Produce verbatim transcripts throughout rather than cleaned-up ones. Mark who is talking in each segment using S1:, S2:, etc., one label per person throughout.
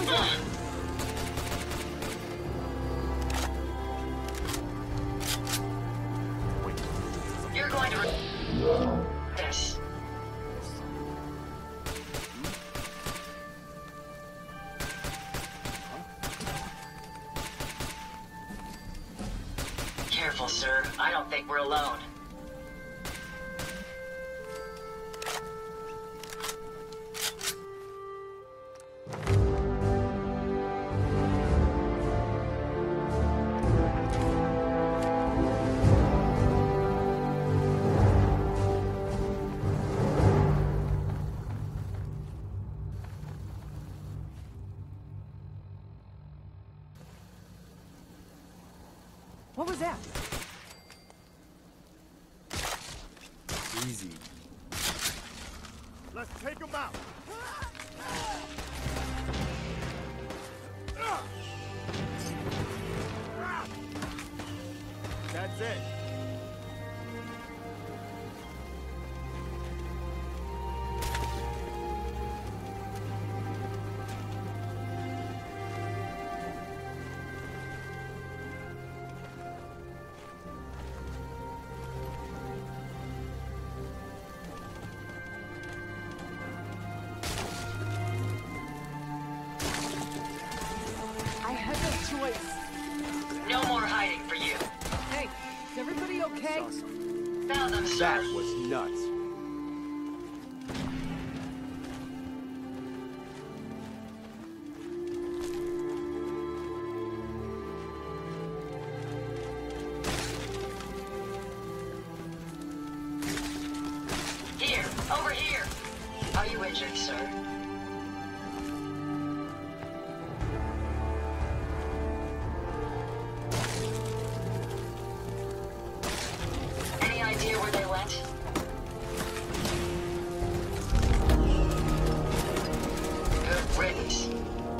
S1: that? You're going to this. Careful, sir. I don't think we're alone.
S2: What was that?
S3: Easy.
S4: Let's take him out. That's it.
S2: I had no choice.
S1: No more hiding for you.
S2: Hey, is everybody okay?
S1: Found them, sir.
S4: That was nuts.
S1: Here, over here. Are you injured, sir? Any idea where they went? Good riddance.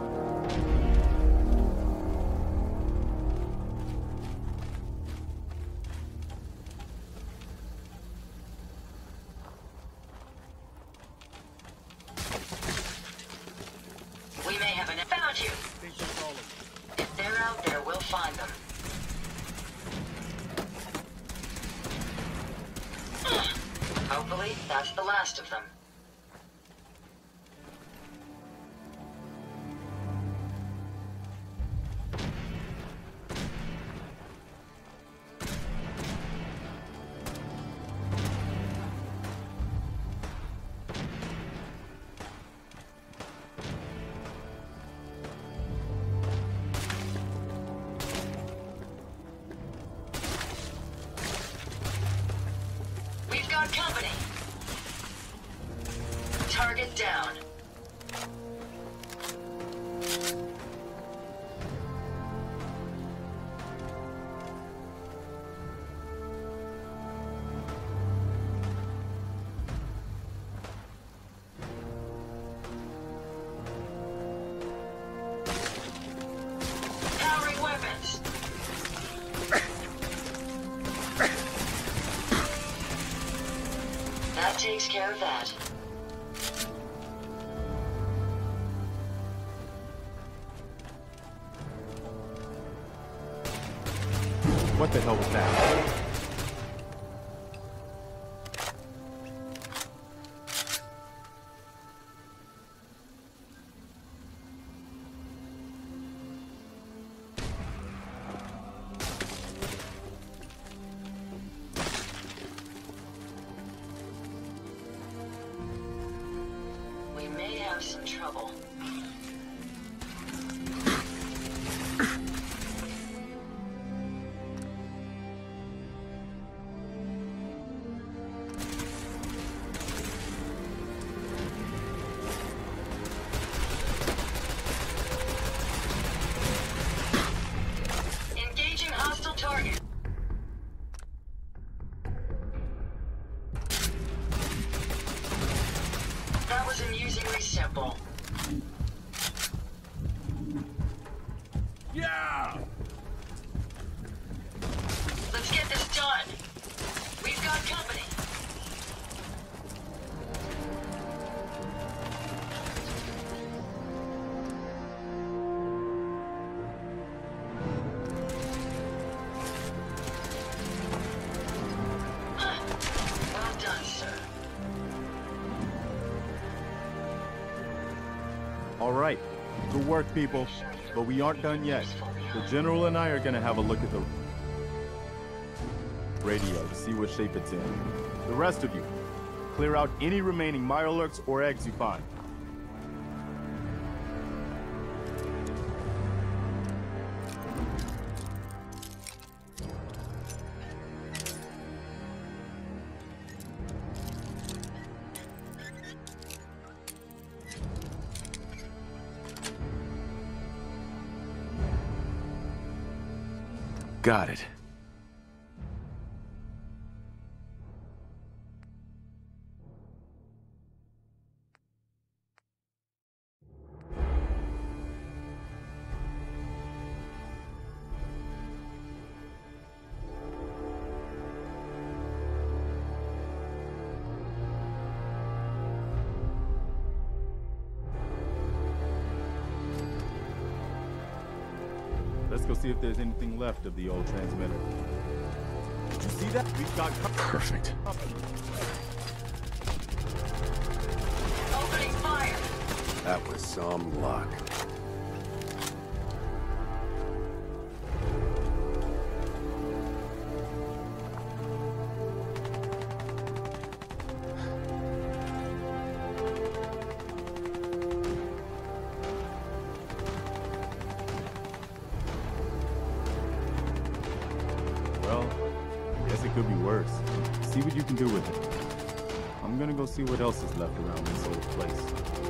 S1: We may have an found you.
S4: Think that's all of them.
S1: If they're out there, we'll find them. Hopefully, that's the last of them. We've got company. Target down. Powering weapons. That takes care of that.
S4: What the hell was that?
S1: We may have some trouble. Engaging hostile target. That was amusingly simple.
S4: All right, good work, people. But we aren't done yet. The General and I are gonna have a look at the radio to see what shape it's in. The rest of you, clear out any remaining Mirelurks or eggs you find.
S3: Got it.
S4: Let's go see if there's anything left of the old transmitter. Did you see that? We've got...
S3: Perfect.
S1: Opening fire.
S3: That was some luck.
S4: Well, I guess it could be worse. See what you can do with it. I'm gonna go see what else is left around this old place.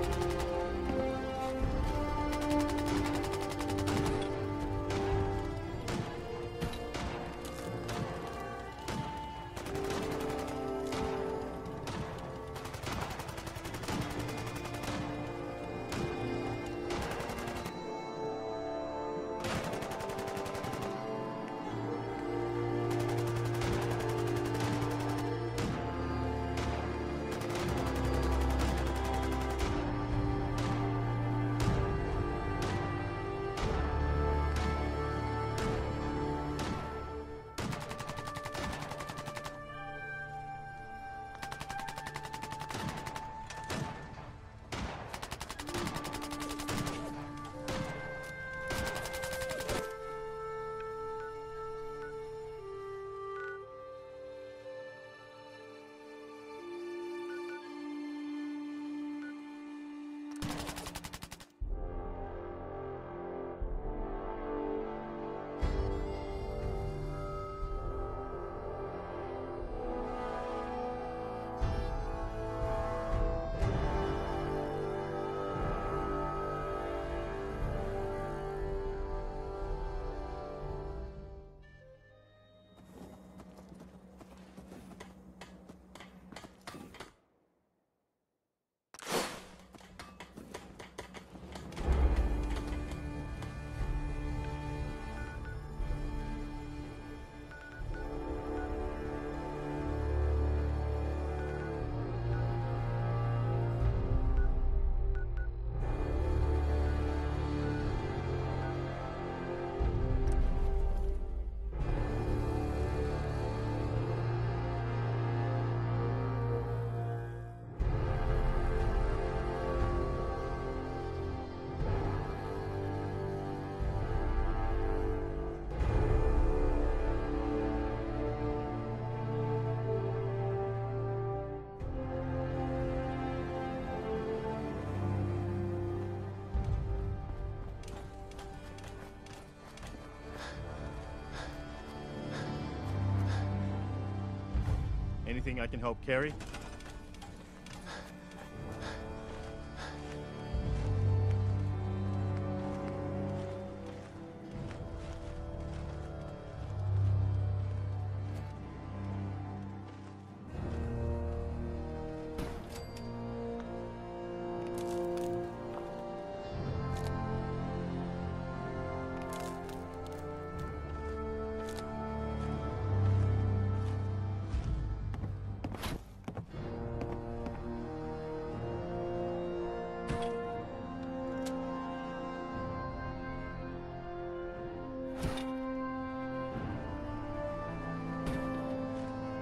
S4: Anything I can help carry?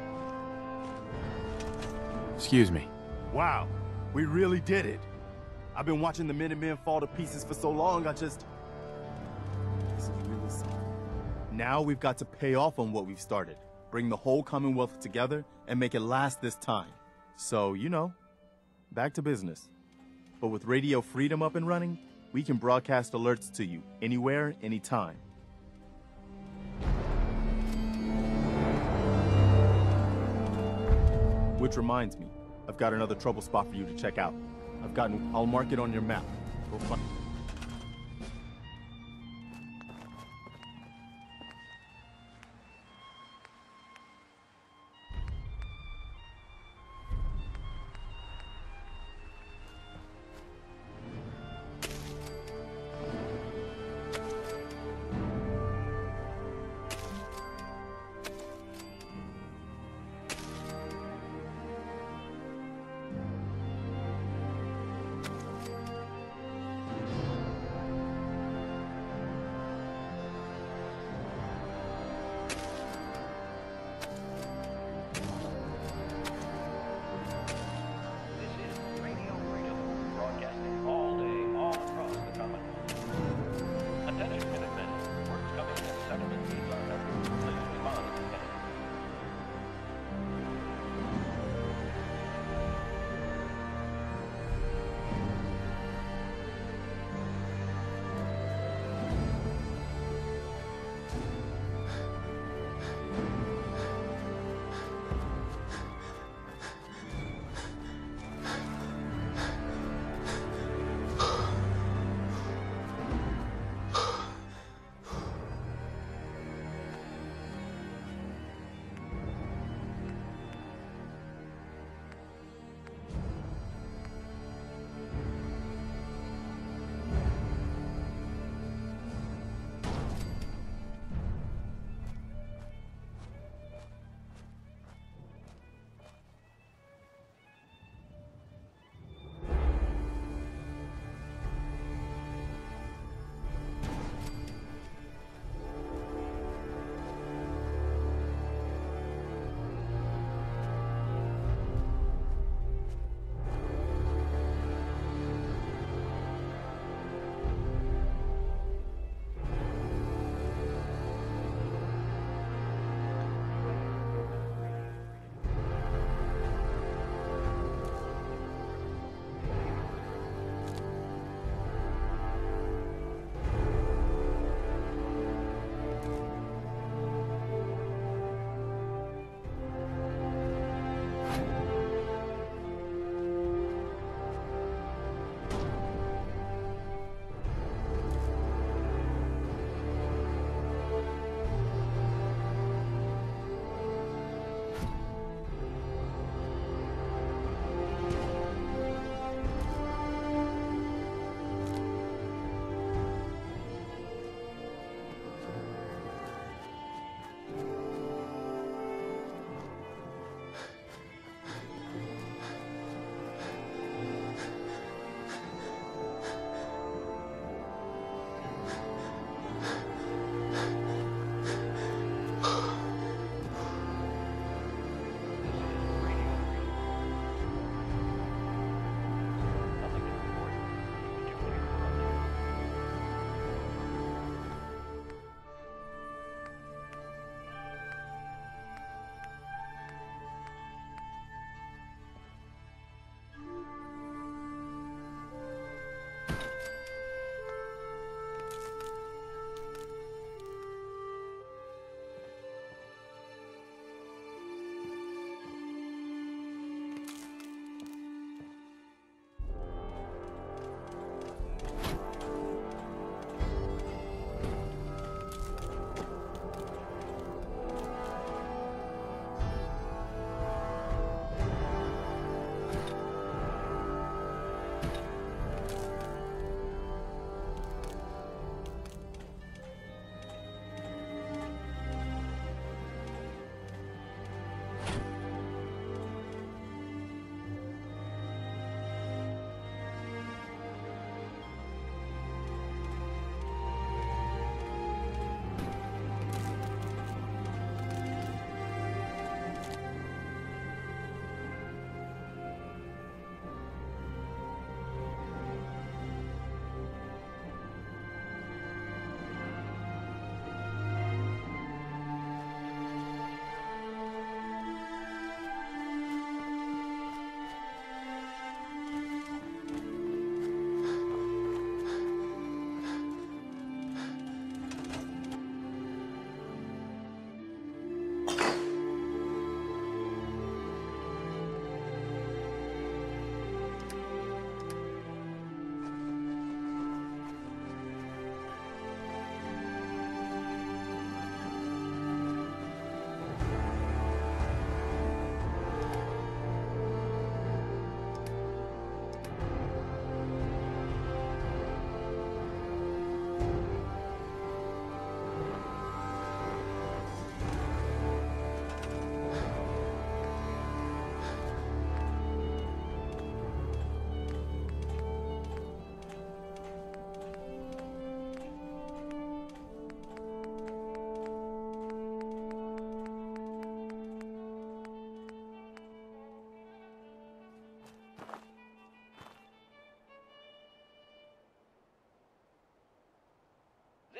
S3: Excuse me.
S4: Wow, we really did it. I've been watching the Minutemen fall to pieces for so long, I just... This is really something. Now we've got to pay off on what we've started. Bring the whole Commonwealth together and make it last this time. So, you know, back to business. But with Radio Freedom up and running, we can broadcast alerts to you anywhere, anytime. Which reminds me, I've got another trouble spot for you to check out. I've gotten, I'll mark it on your map. Go find.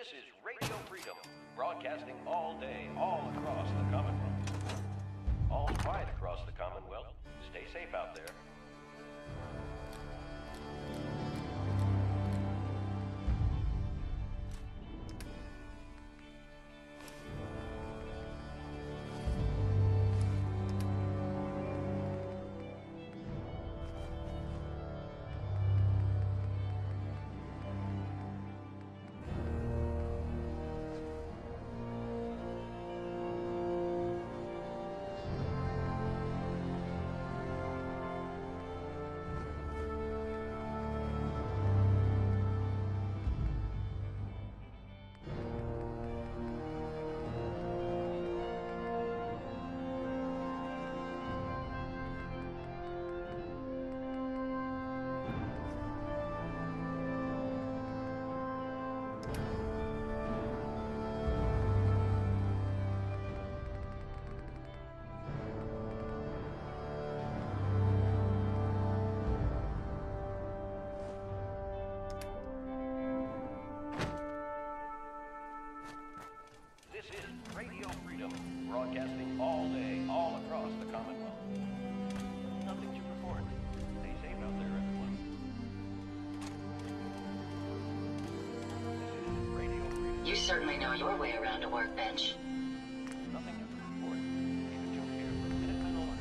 S5: This is Radio Freedom, broadcasting all day, all across the Commonwealth. All quiet across the Commonwealth. Stay safe out there. This is Radio Freedom, broadcasting all day, all across the Commonwealth. Nothing to report. Stay safe out there, everyone. This is Radio Freedom.
S1: You certainly know your way around a workbench.
S5: Nothing to report. David Joe here for Minutemen Alerts.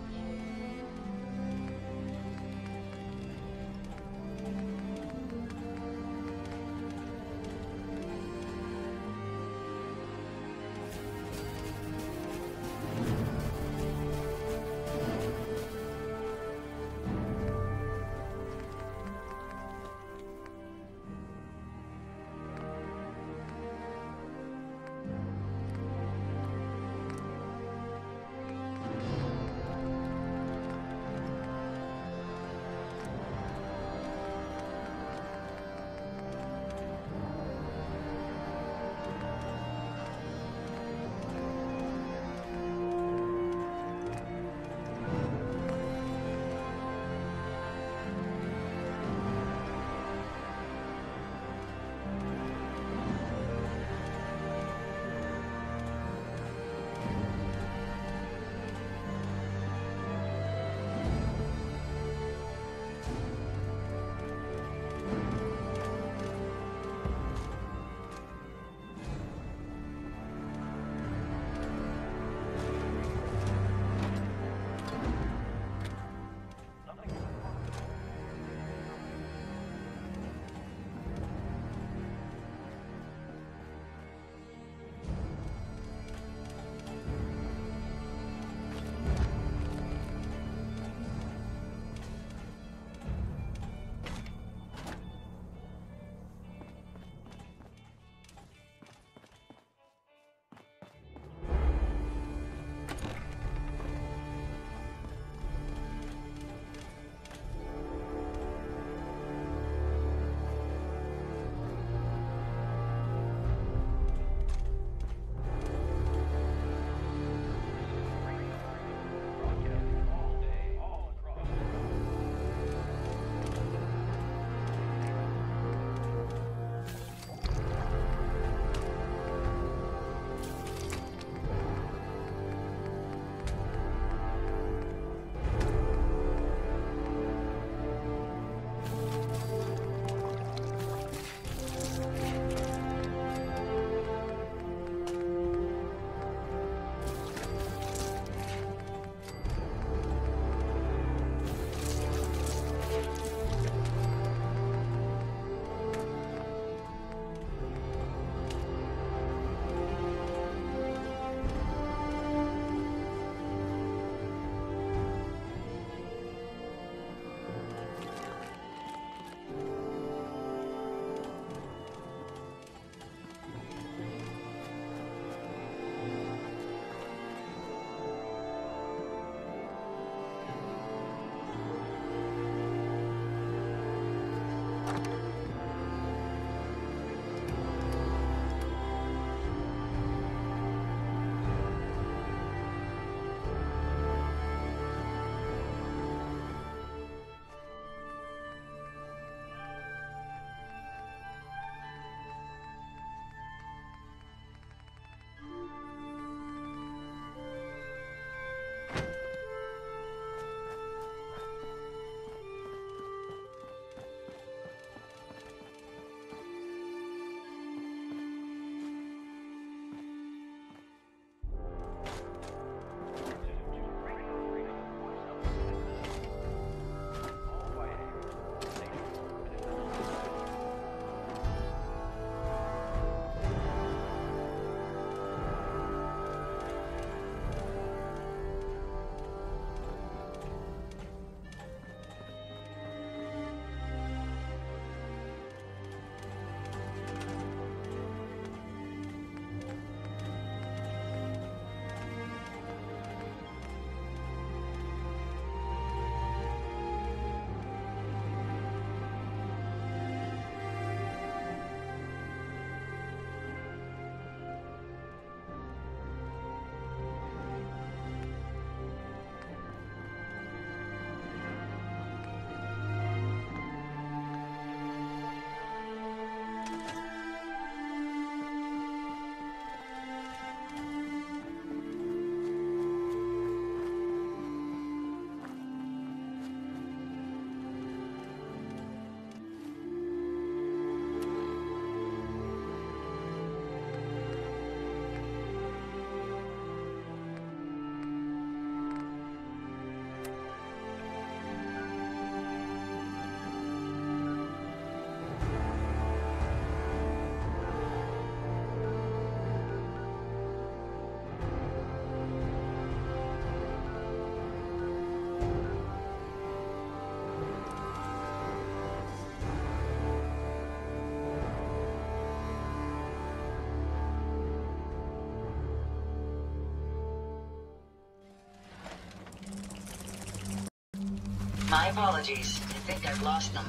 S1: My apologies. I think I've lost them.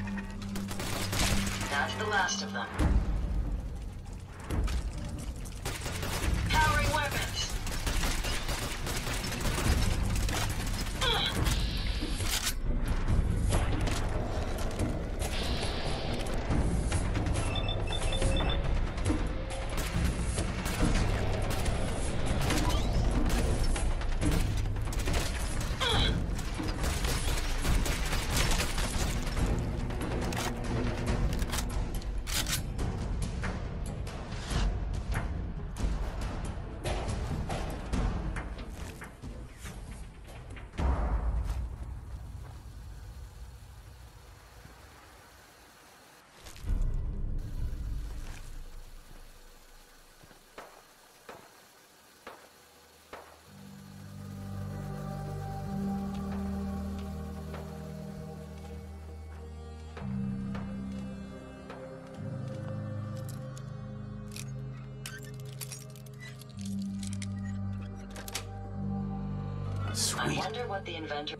S1: That's the last of them. Powering weapons!
S3: Sweet.
S1: I wonder what the inventor...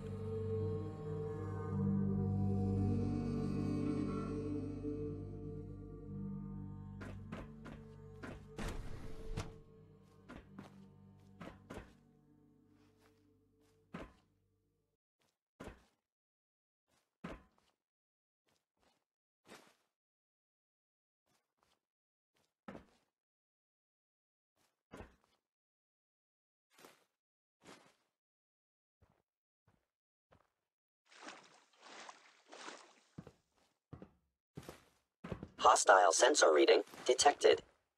S6: Hostile sensor reading detected.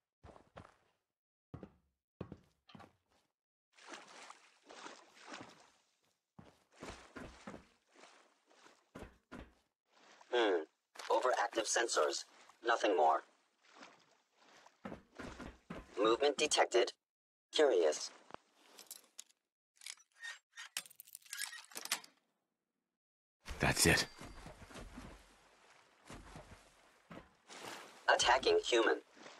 S6: Hmm. Overactive sensors. Nothing more. Movement detected. Curious.
S3: That's it.
S6: Attacking human.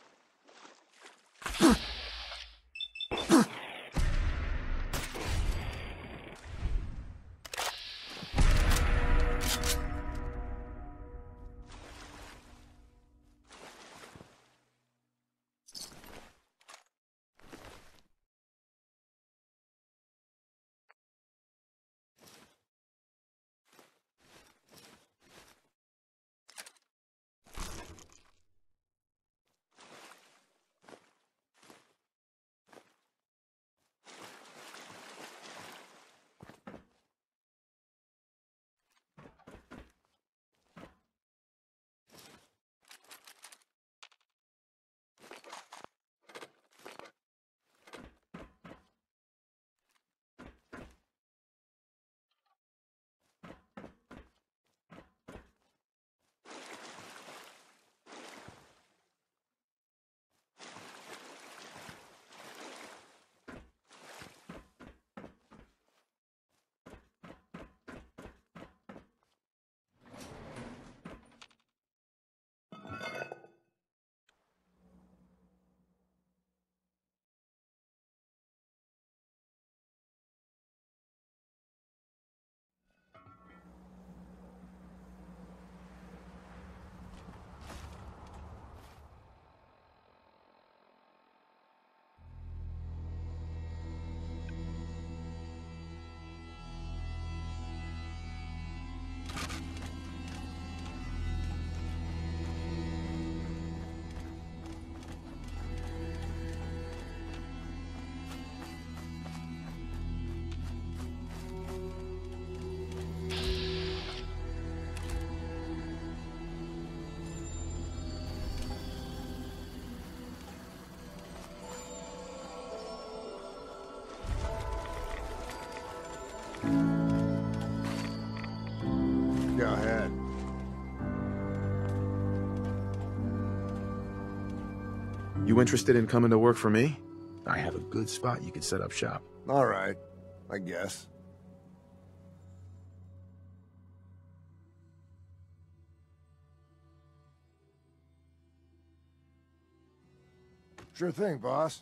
S3: Go ahead.
S7: You interested in coming to work for me? I have a good spot you could set up shop.
S3: All right, I guess. Sure thing, boss.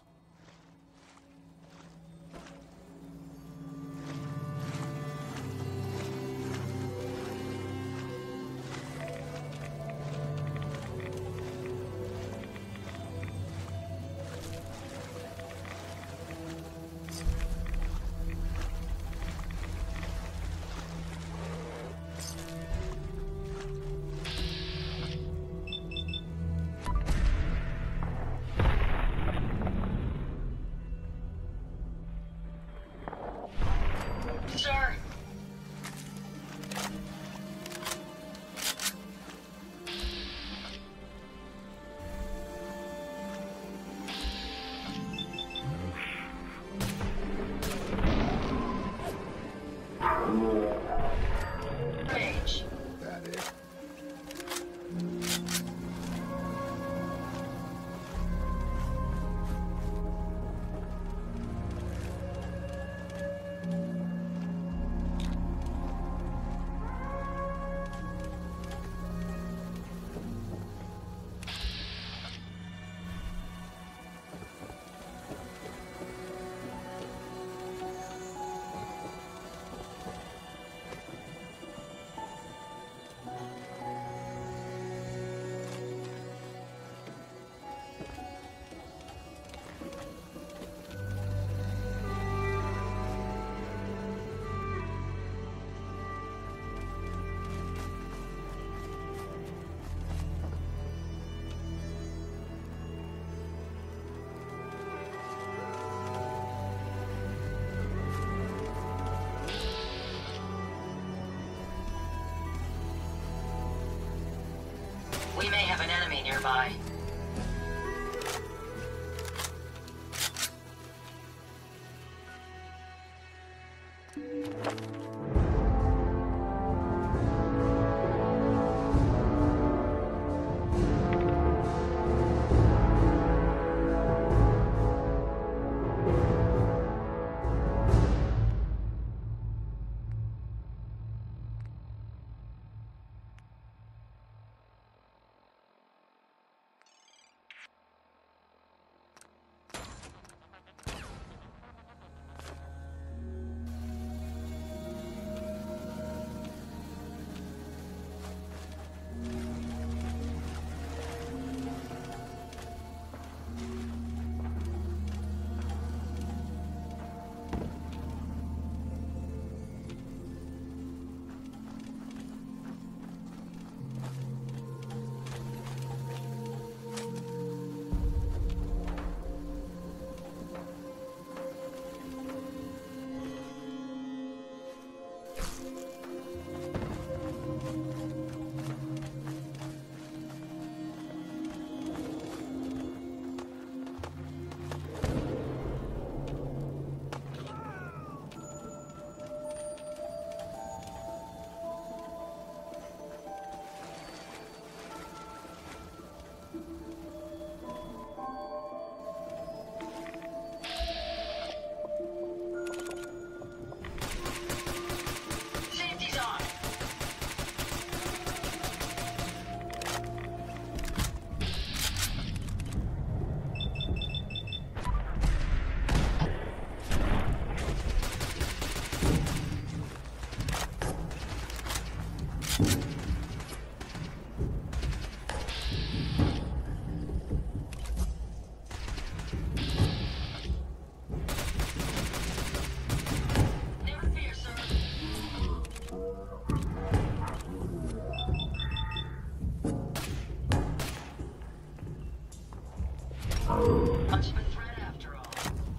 S1: Much of a threat after all.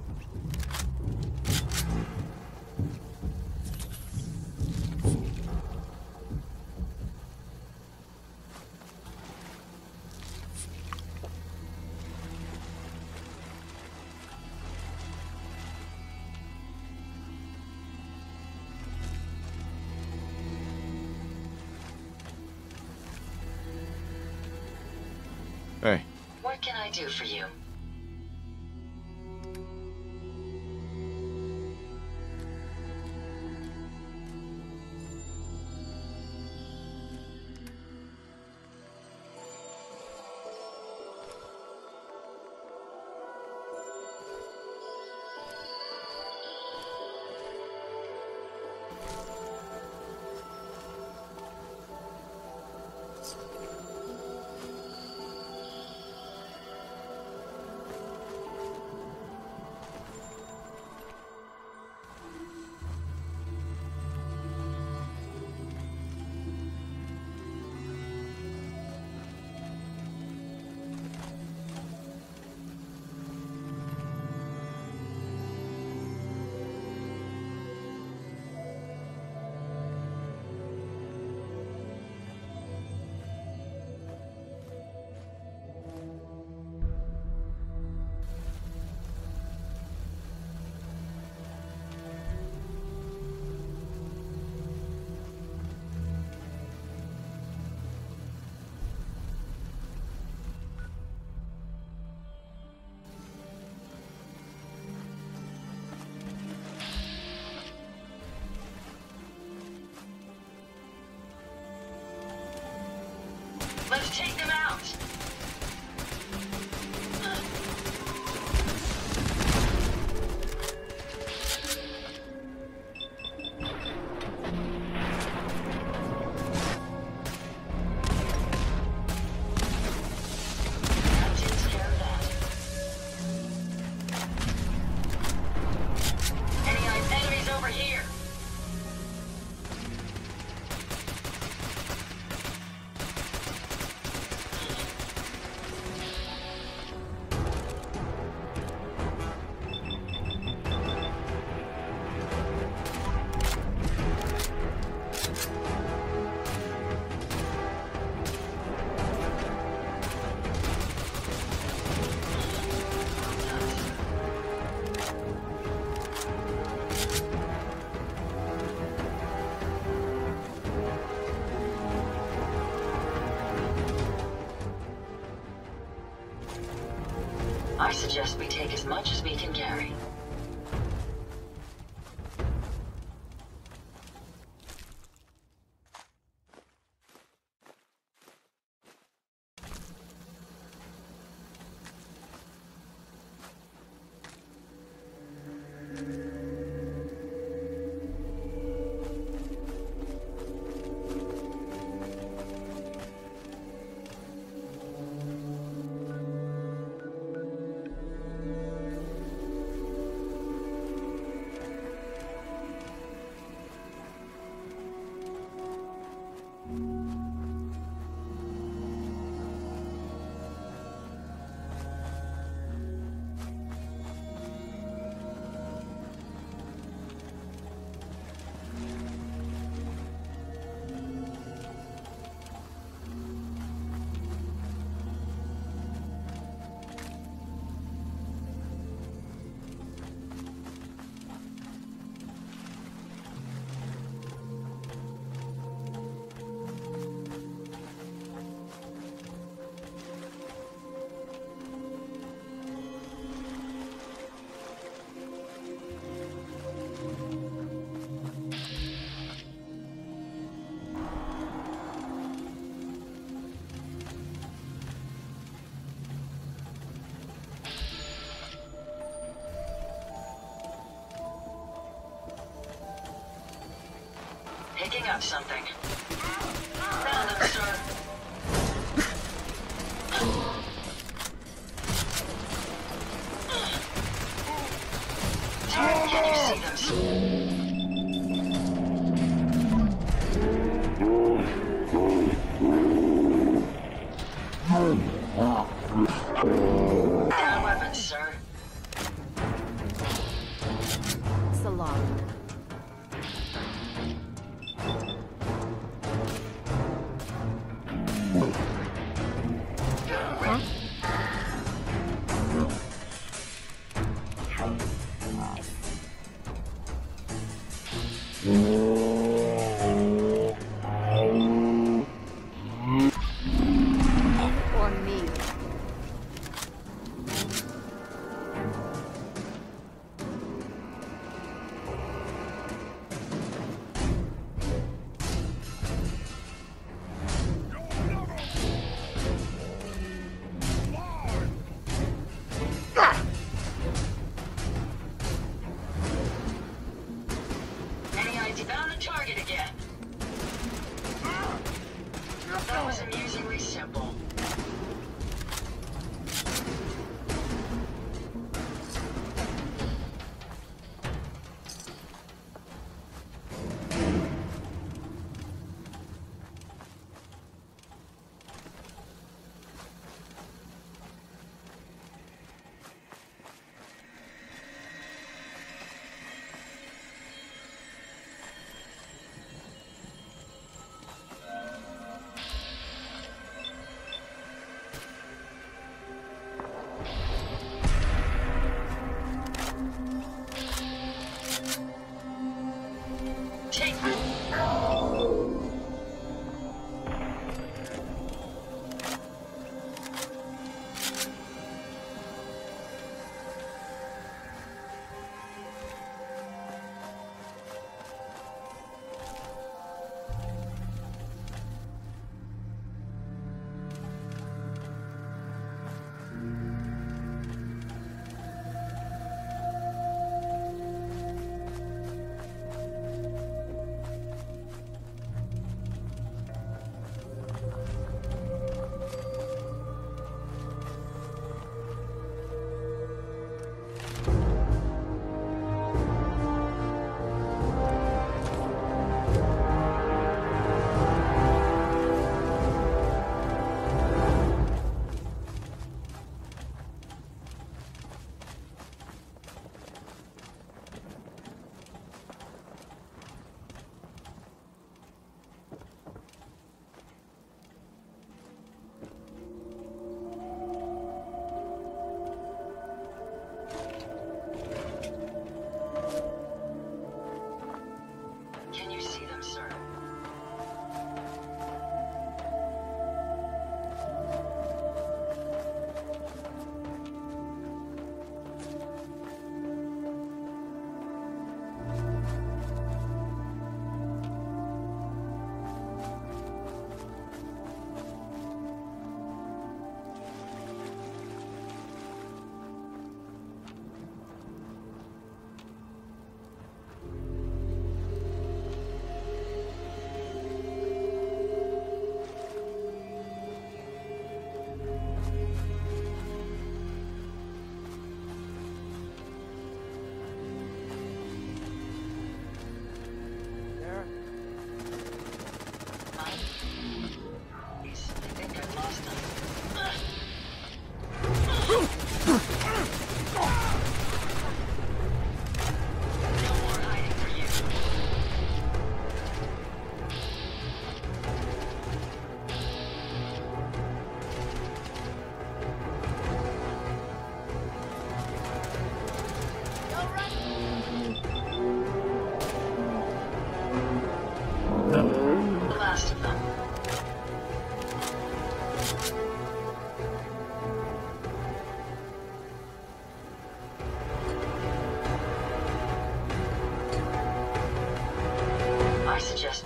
S7: Hey.
S1: What can I do for you? Let's take them out. That takes care of that. Any enemies over here? I suggest we take as much as we can carry. Picking up something. Found them, sir. Taryn, can you see them, sir? Down where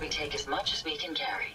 S1: We take as much as we can carry.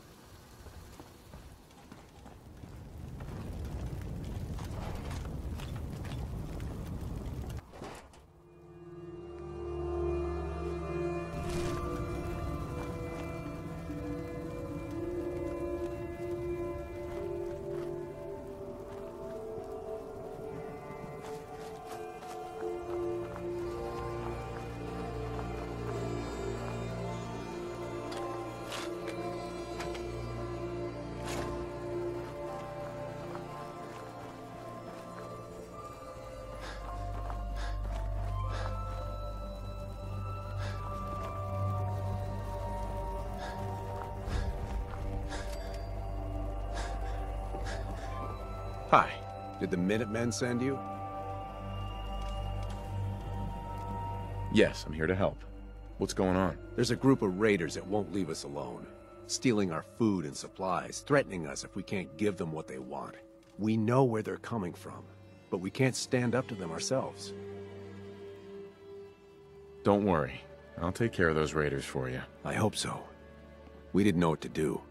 S8: Hi. Did the Minutemen send you?
S7: Yes, I'm here to help. What's going on?
S8: There's a group of raiders that won't leave us alone. Stealing our food and supplies, threatening us if we can't give them what they want. We know where they're coming from, but we can't stand up to them ourselves.
S7: Don't worry. I'll take care of those raiders for you.
S8: I hope so. We didn't know what to do.